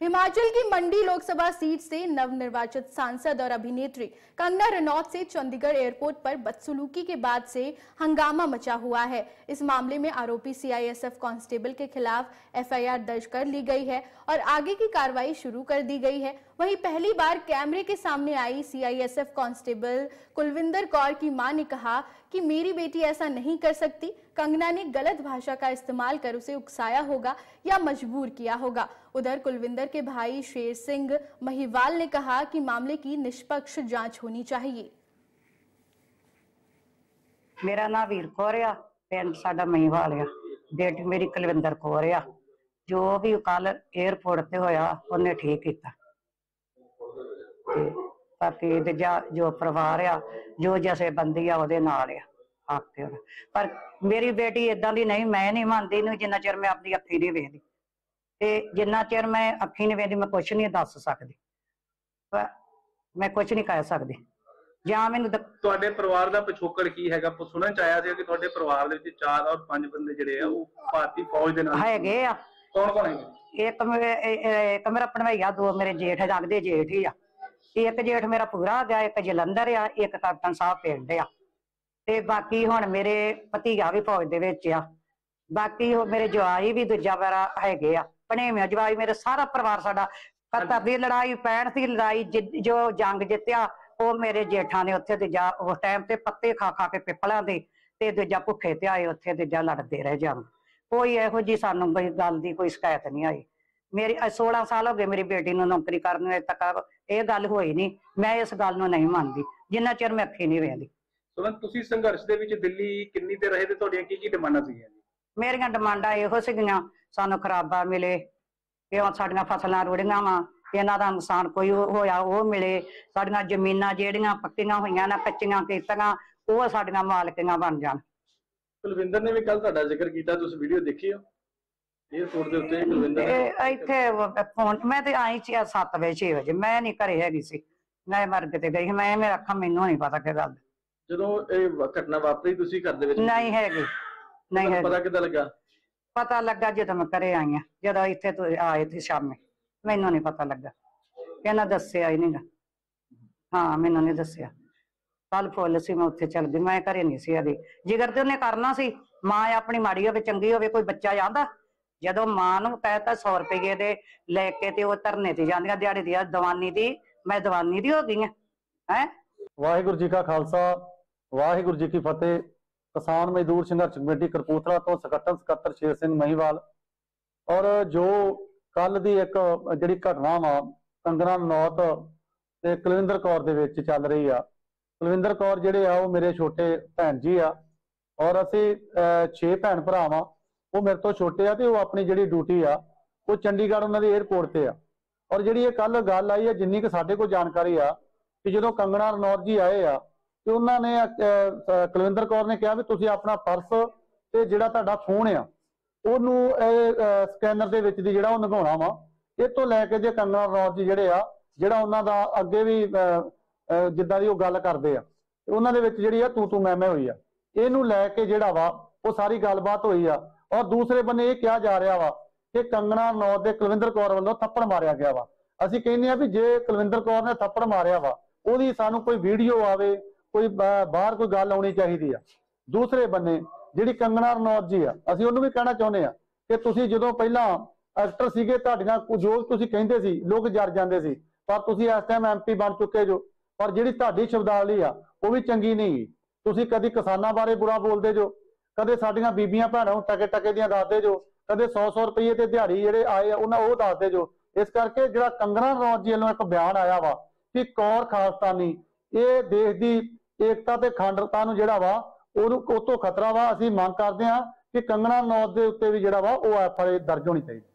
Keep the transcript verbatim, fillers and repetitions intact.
हिमाचल की मंडी लोकसभा सीट से नवनिर्वाचित सांसद और अभिनेत्री कंगना रनौत से चंडीगढ़ एयरपोर्ट पर बदसलूकी के बाद से हंगामा मचा हुआ है। इस मामले में आरोपी सीआईएसएफ कांस्टेबल के खिलाफ एफआईआर दर्ज कर ली गई है और आगे की कार्रवाई शुरू कर दी गई है। वहीं पहली बार कैमरे के सामने आई सीआईएसएफ कांस्टेबल कुलविंदर कौर की मां ने कहा कि मेरी बेटी ऐसा नहीं कर सकती। कंगना ने गलत भाषा का इस्तेमाल कर उसे उकसाया होगा या मजबूर किया होगा। उधर कुलविंदर के भाई शेर सिंह महिवाल ने कहा कि मामले की निष्पक्ष जांच होनी चाहिए। मेरा नाम वीर कौर आ, पिंड साडा महिवाल आ, बेटी मेरी कुलविंदर कौर आ। जो भी कल एयरपोर्ट ते होया उन्हें ठीक किया। बाकी जो परिवार आ, जो जैसे बंदी आ उहदे नाल आ आके। पर मेरी बेटी इदा दी नहीं, मैं नहीं मानती इहनूं जिन्ना चिर मैं अपनी अखी नहीं वेखदी ते जिन्ना चिर मैं अखी नहीं वेखदी मैं कुछ नहीं दस सकदी, मैं कुछ नहीं कह सकदी। ਜਾਂ ਮੈਨੂੰ ਤੁਹਾਡੇ ਪਰਿਵਾਰ ਦਾ ਪਿਛੋਕੜ ਕੀ ਹੈਗਾ? ਸੁਣਨ ਚ ਆਇਆ ਸੀ ਕਿ ਤੁਹਾਡੇ ਪਰਿਵਾਰ ਦੇ ਵਿੱਚ ਚਾਰ ਔਰ ਪੰਜ ਬੰਦੇ ਜਿਹੜੇ ਆ ਉਹ ਭਾਰਤੀ ਫੌਜ ਦੇ ਨਾਲ ਹੈਗੇ ਆ। ਕੌਣ ਕੌਣ ਹੈਗੇ? ਇੱਕ ਇੱਕ ਮੇਰਾ ਭਣਵਈਆ, ਦੋ ਮੇਰੇ ਜੇਠ ਲੱਗਦੇ ਜੇਠ ਹੀ ਆ। ਇੱਕ ਜੇਠ ਮੇਰਾ ਪੂਰਾ ਗਿਆ, ਇੱਕ ਜਲੰਧਰ ਆ, ਇੱਕ ਕੈਪਟਨ ਸਾਹਿਬ ਪਿੰਡ ਆ ਤੇ ਬਾਕੀ ਹੁਣ ਮੇਰੇ ਭਤੀਜਾ ਵੀ ਫੌਜ ਦੇ ਵਿੱਚ ਆ। ਬਾਕੀ ਮੇਰੇ ਜਵਾਈ ਵੀ ਦੂਜਾ ਮੇਰਾ ਹੈਗੇ ਆ, ਭਣੇਵੇਂ ਜਵਾਈ ਮੇਰੇ। ਸਾਰਾ ਪਰਿਵਾਰ ਸਾਡਾ ਇਕਹੱਤਰ ਦੀ ਲੜਾਈ ਪੈਂਹਠ ਦੀ ਲੜਾਈ ਜੋ ਜੰਗ ਜਿੱਤਿਆ ਉਹ ਮੇਰੇ ਜੇਠਾਂ ਨੇ ਉੱਥੇ ਦੂਜਾ ਉਸ ਟਾਈਮ ਤੇ ਪੱਤੇ ਖਾ ਖਾ ਕੇ ਪਿੱਪਲਾਂ ਦੇ ਤੇ ਦੂਜਾ ਭੁੱਖੇ ਤੇ ਆਏ ਉੱਥੇ ਦੂਜਾ ਲੜਦੇ ਰਹੇ ਜੰਗ। ਕੋਈ ਇਹੋ ਜਿਹੀ ਸਾਨੂੰ ਕੋਈ ਗੱਲ ਦੀ ਕੋਈ ਸ਼ਿਕਾਇਤ ਨਹੀਂ ਆਈ। ਮੇਰੀ सोलह ਸਾਲ ਹੋ ਗਏ ਮੇਰੀ ਬੇਟੀ ਨੂੰ ਨੌਕਰੀ ਕਰਨ ਨੂੰ, ਅਜੇ ਤੱਕ ਇਹ ਗੱਲ ਹੋਈ ਨਹੀਂ। ਮੈਂ ਇਸ ਗੱਲ ਨੂੰ ਨਹੀਂ ਮੰਨਦੀ ਜਿੰਨਾ ਚਿਰ ਮੈਂ ਅੱਖੀ ਨਹੀਂ ਵੇਖਦੀ। ਸੁਣ, ਤੁਸੀਂ ਸੰਘਰਸ਼ ਦੇ ਵਿੱਚ ਦਿੱਲੀ ਕਿੰਨੀ ਦੇਰ ਰਹੇ ਤੇ ਤੁਹਾਡੀਆਂ ਕੀ ਕੀ ਡਿਮਾਂਡਾਂ ਸੀਗੀਆਂ? ਮੇਰੀਆਂ ਡਿਮਾਂਡਾਂ ਇਹੋ ਸੀਗੀਆਂ, ਸਾਨੂੰ ਖਰਾਬਾ ਮਿਲੇ, ਕਿਉਂ ਸਾਡੀਆਂ ਫਸਲਾਂ ਰੁੜੀਆਂ ਵਾ, ਇਹਨਾਂ ਦਾ ਨੁਕਸਾਨ ਕੋਈ ਹੋਇਆ ਉਹ ਮਿਲੇ, ਸਾਡੀਆਂ ਜ਼ਮੀਨਾਂ ਜਿਹੜੀਆਂ ਪੱਕੀਆਂ ਹੋਈਆਂ ਨਾ ਕੱਚੀਆਂ ਕੀਤੀਆਂ ਉਹ ਸਾਡੀਆਂ ਮਾਲਕੀਆਂ ਬਣ ਜਾਣ। ਕੁਲਵਿੰਦਰ ਨੇ ਵੀ ਕੱਲ ਤੁਹਾਡਾ ਜ਼ਿਕਰ ਕੀਤਾ, ਤੁਸੀਂ ਵੀਡੀਓ ਦੇਖੀ ਹੋ 에어ਪੋਰਟ ਦੇ ਉੱਤੇ? ਕੁਲਵਿੰਦਰ ਇੱਥੇ ਫੋਨ ਮੈਂ ਤੇ ਆਈ ਸੀ ਸੱਤ ਵਜੇ ਛੇ ਵਜੇ, ਮੈਂ ਨਹੀਂ ਘਰੇ ਹੈਗੀ ਸੀ, ਮੈਂ ਮਰਗ ਤੇ ਗਈ। ਮੈਂ ਮੇਰਾ ਅੱਖਾਂ ਮੈਨੂੰ ਨਹੀਂ ਪਤਾ ਕਿ ਗੱਲ ਜਦੋਂ ਇਹ ਘਟਨਾ ਵਾਪਰੀ ਤੁਸੀਂ ਘਰ ਦੇ ਵਿੱਚ ਨਹੀਂ ਹੈਗੀ? ਨਹੀਂ ਹੈਗੀ। ਪਤਾ ਕਿੱਦਾਂ ਲੱਗਾ? ਪਤਾ ਲੱਗਾ ਜਦੋਂ ਮੈਂ ਘਰੇ ਆਈ ਆ, ਜਦੋਂ ਇੱਥੇ ਤੁਸੀਂ ਆਏ ਸੀ ਸ਼ਾਮੇ, ਮੈਨੂੰ ਨਹੀਂ ਪਤਾ ਲੱਗਾ। ਇਹਨਾਂ ਦੱਸਿਆ ਹੀ ਨਹੀਂਗਾ। ਹਾਂ, ਮੈਨੂੰ ਨਹੀਂ ਦੱਸਿਆ। ਕੱਲ ਫੁੱਲ ਸੀ, ਮੈਂ ਉੱਥੇ ਚਲ ਗਈ, ਮੈਂ ਘਰੇ ਨਹੀਂ ਸੀ ਇਹਦੀ। ਜਿਗਰ ਤੇ ਉਹਨੇ ਕਰਨਾ ਸੀ, ਮਾਂ ਆਪਣੀ ਮਾੜੀ ਹੋਵੇ ਚੰਗੀ ਹੋਵੇ ਕੋਈ ਬੱਚਾ ਆਂਦਾ। ਜਦੋਂ ਮਾਂ ਨੂੰ ਕਹਿਤਾ ਸੌ ਰੁਪਏ ਦੇ ਲੈ ਕੇ ਤੇ ਉਹ ਧਰਨੇ ਤੇ ਜਾਂਦੀਆਂ ਦਿਹਾੜੀ ਦੀ ਦਵਾਨੀ ਦੀ, ਮੈਂ ਦਵਾਨੀ ਦੀ ਹੋ ਗਈ ਆ। ਹੈ ਵਾਹਿਗੁਰੂ ਜੀ ਕਾ ਖਾਲਸਾ, ਵਾਹਿਗੁਰੂ ਜੀ ਕੀ ਫਤਿਹ। ਕਿਸਾਨ ਮਜ਼ਦੂਰ ਸੰਘਰਸ਼ ਕਮੇਟੀ ਕਰਪੂਰਥਲਾ ਤੋਂ ਸਕੱਤਰ ਸਕੱਤਰ ਸ਼ੇਰ ਸਿੰਘ ਮਹੀਵਾਲ। ਔਰ ਜੋ ਕੱਲ ਦੀ ਇੱਕ ਜਿਹੜੀ ਘਟਨਾ ਵਾ ਕੰਗਨਾ ਰਣੌਤ ਤੇ ਕੁਲਵਿੰਦਰ ਕੌਰ ਦੇ ਵਿੱਚ ਚੱਲ ਰਹੀ ਆ। ਕੁਲਵਿੰਦਰ ਕੌਰ ਜਿਹੜੇ ਆ ਉਹ ਮੇਰੇ ਛੋਟੇ ਭੈਣ ਜੀ ਆ ਔਰ ਅਸੀਂ ਛੇ ਭੈਣ ਭਰਾ ਵਾਂ। ਉਹ ਮੇਰੇ ਤੋਂ ਛੋਟੇ ਆ ਤੇ ਉਹ ਆਪਣੀ ਜਿਹੜੀ ਡਿਊਟੀ ਆ ਉਹ ਚੰਡੀਗੜ੍ਹ ਉਹਨਾਂ ਦੀ 에ਅਰਪੋਰਟ ਤੇ ਆ। ਔਰ ਜਿਹੜੀ ਇਹ ਕੱਲ ਗੱਲ ਆਈ ਆ, ਜਿੰਨੀ ਕਿ ਸਾਡੇ ਕੋਲ ਜਾਣਕਾਰੀ ਆ ਕਿ ਜਦੋਂ ਕੰਗਨਾ ਰਣੌਤ ਜੀ ਆਏ ਆ ਤੇ ਉਹਨਾਂ ਨੇ ਕੁਲਵਿੰਦਰ ਕੌਰ ਨੇ ਕਿਹਾ ਵੀ ਤੁਸੀਂ ਆਪਣਾ ਪਰਸ ਤੇ ਜਿਹੜਾ ਤੁਹਾਡਾ ਫੋਨ ਆ ਉਹਨੂੰ ਸਕੈਨਰ ਦੇ ਵਿੱਚ ਦੀ ਜਿਹੜਾ ਉਹ ਲਗਾਉਣਾ ਵਾ। ਇਹ ਤੋਂ ਲੈ ਕੇ ਜੇ ਕੰਗਨਾ ਰਣੌਤ ਜੀ ਜਿਹੜੇ ਆ ਜਿਹੜਾ ਉਹਨਾਂ ਦਾ ਅੱਗੇ ਵੀ ਜਿੱਦਾਂ ਦੀ ਉਹ ਗੱਲ ਕਰਦੇ ਆ ਉਹਨਾਂ ਦੇ ਵਿੱਚ ਜਿਹੜੀ ਆ ਤੂੰ ਤੂੰ ਮੈਂ ਮੈਂ ਹੋਈ ਆ, ਇਹਨੂੰ ਲੈ ਕੇ ਜਿਹੜਾ ਵਾ ਉਹ ਸਾਰੀ ਗੱਲਬਾਤ ਹੋਈ ਆ। ਔਰ ਦੂਸਰੇ ਬੰਨੇ ਇਹ ਕਿਹਾ ਜਾ ਰਿਹਾ ਵਾ ਕਿ ਕੰਗਨਾ ਰਣੌਤ ਦੇ ਕੁਲਵਿੰਦਰ ਕੌਰ ਵੱਲੋਂ ਥੱਪੜ ਮਾਰਿਆ ਗਿਆ ਵਾ। ਅਸੀਂ ਕਹਿੰਦੇ ਆ ਵੀ ਜੇ ਕੁਲਵਿੰਦਰ ਕੌਰ ਨੇ ਥੱਪੜ ਮਾਰਿਆ ਵਾ ਉਹਦੀ ਸਾਨੂੰ ਕੋਈ ਵੀਡੀਓ ਆਵੇ, ਕੋਈ ਬਾਹਰ ਕੋਈ ਗੱਲ ਆਉਣੀ ਚਾਹੀਦੀ ਆ। ਦੂਸਰੇ ਬੰਨੇ ਜਿਹੜੀ ਕੰਗਨਾ ਰਣੌਤ ਜੀ ਆ, ਅਸੀਂ ਉਹਨੂੰ ਵੀ ਕਹਿਣਾ ਚਾਹੁੰਦੇ ਆ ਕਿ ਤੁਸੀਂ ਜਦੋਂ ਪਹਿਲਾਂ ਐਕਟਰ ਸੀਗੇ, ਤੁਹਾਡੀਆਂ ਜੋ ਤੁਸੀਂ ਕਹਿੰਦੇ ਸੀ ਲੋਕ ਜਰ ਜਾਂਦੇ ਸੀ, ਪਰ ਤੁਸੀਂ ਇਸ ਟਾਈਮ ਐਮਪੀ ਬਣ ਚੁੱਕੇ ਜੋ। ਪਰ ਜਿਹੜੀ ਤੁਹਾਡੀ ਸ਼ਬਦਾਵਲੀ ਆ ਉਹ ਵੀ ਚੰਗੀ ਨਹੀਂ। ਤੁਸੀਂ ਕਦੀ ਕਿਸਾਨਾਂ ਬਾਰੇ ਬੁਰਾ ਬੋਲਦੇ ਜੋ, ਕਦੇ ਸਾਡੀਆਂ ਬੀਬੀਆਂ ਭੈਣਾਂ ਨੂੰ ਟਕੇ ਟਕੇ ਦੀਆਂ ਦੱਸਦੇ ਜੋ, ਕਦੇ ਸੌ ਸੌ ਰੁਪਏ ਤੇ ਦਿਹਾੜੀ ਜਿਹੜੇ ਆਏ ਆ ਉਹਨਾਂ ਉਹ ਦੱਸਦੇ ਜੋ। ਇਸ ਕਰਕੇ ਜਿਹੜਾ ਕੰਗਨਾ ਰਣੌਤ ਜੀ ਵੱਲੋਂ ਇੱਕ ਬਿਆਨ ਆਇਆ ਵਾ ਕਿ ਕੌਰ ਖਾਲਸਤਾਨੀ, ਇਹ ਦੇਸ਼ ਦੀ ਏਕਤਾ ਤੇ ਅਖੰਡਤਾ ਨੂੰ ਜਿਹੜਾ ਵਾ ਉਹਨੂੰ ਉਹ ਤੋਂ ਖਤਰਾ ਵਾ। ਅਸੀਂ ਮੰਗ ਕਰਦੇ ਹਾਂ ਕਿ ਕੰਗਨਾ ਰਣੌਤ ਦੇ ਉੱਤੇ ਵੀ ਜਿਹੜਾ ਵਾ ਉਹ ਐਫ ਆਈ ਆਰ ਦਰਜ ਹੋਣੀ ਚਾਹੀਦੀ।